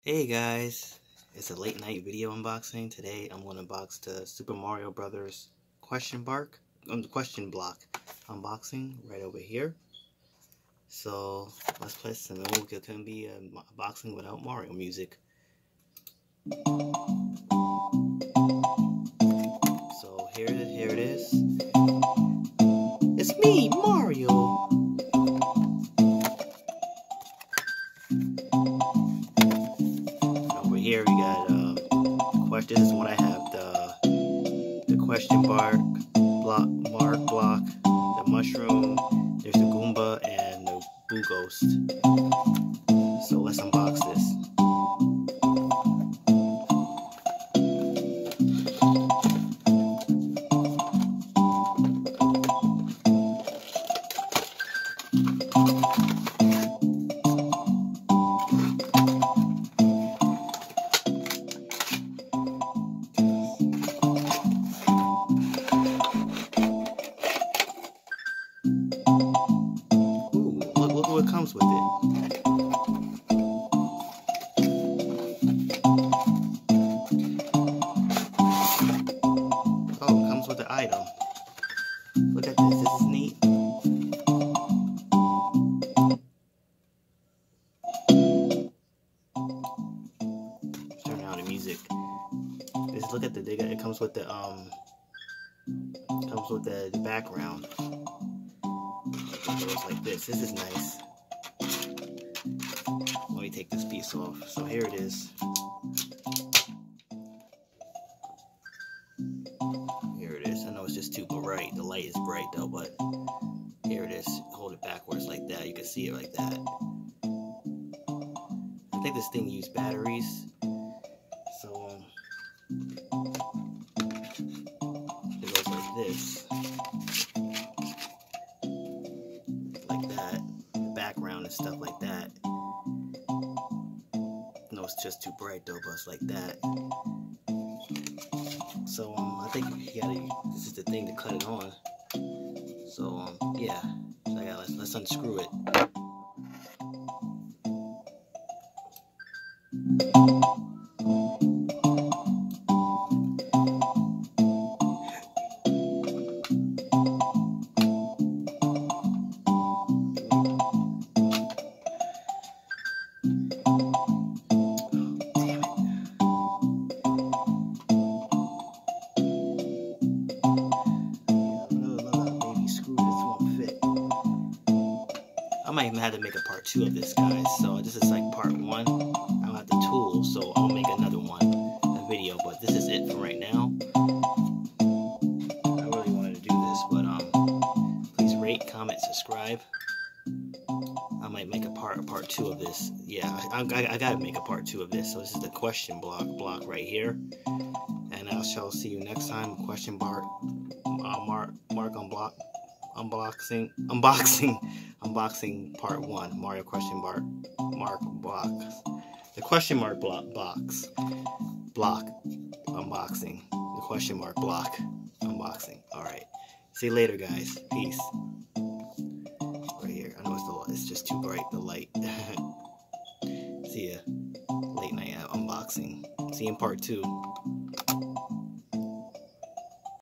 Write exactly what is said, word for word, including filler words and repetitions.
Hey guys, it's a late night video unboxing. Today I'm going to unbox the Super Mario Brothers question bark, um, question block unboxing right over here. So let's play some. It couldn't be a unboxing without Mario music. So here it is. Here it is. It's me, Mario. Here we got uh, question. This is what I have: the the question bark block, mark block, the mushroom. There's the Goomba and the Boo Ghost. So let's unbox this. Look what comes with it. Oh, it comes with the item. Look at this. This is neat. Turn down the music. Just look at the. It comes with the um. Comes with the, the background. It goes like this. This is nice. Let me take this piece off. So here it is. Here it is. I know it's just too bright. The light is bright though, but here it is. Hold it backwards like that. You can see it like that. I think this thing used batteries. So um, it goes like this. Background and stuff like that. No, it's just too bright though, but it's like that. So um, I think you gotta. This is the thing to cut it on. So um, yeah. So I gotta let's, let's unscrew it. I might even have to make a part two of this, guys. So this is like part one. I don't have the tools, so I'll make another one, a video. But this is it for right now. I really wanted to do this, but um, please rate, comment, subscribe. I might make a part, a part two of this. Yeah, I, I, I gotta make a part two of this. So this is the question block block right here, and I shall see you next time. Question mark, uh, mark, mark on block. Unboxing, unboxing, unboxing part one. Mario question mark, mark box. The question mark block box, block, unboxing. The question mark block, unboxing. All right. See you later, guys. Peace. Right here. I know it's the it's just too bright. The light. See ya. Late night unboxing. See you in part two.